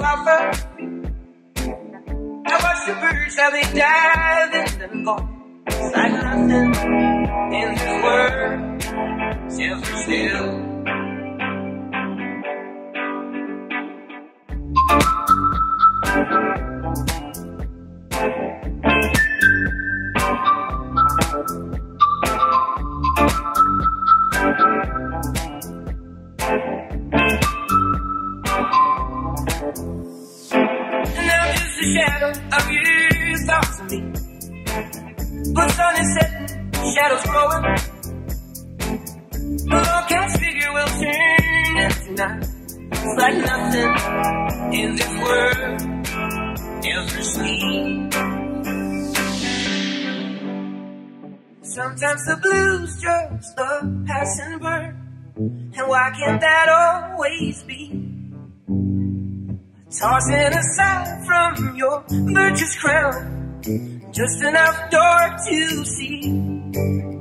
offer. I watch the birds how they dive in and go. It's like nothing in this world is ever still. Shadow of your thoughts on me. But sun is setting, shadows growing. The cat's figure will turn into night. It's like nothing in this world ever seen. Sometimes the blues just a passing bird. And why can't that always be? Tossing aside from your birch's crown, just enough dark to see.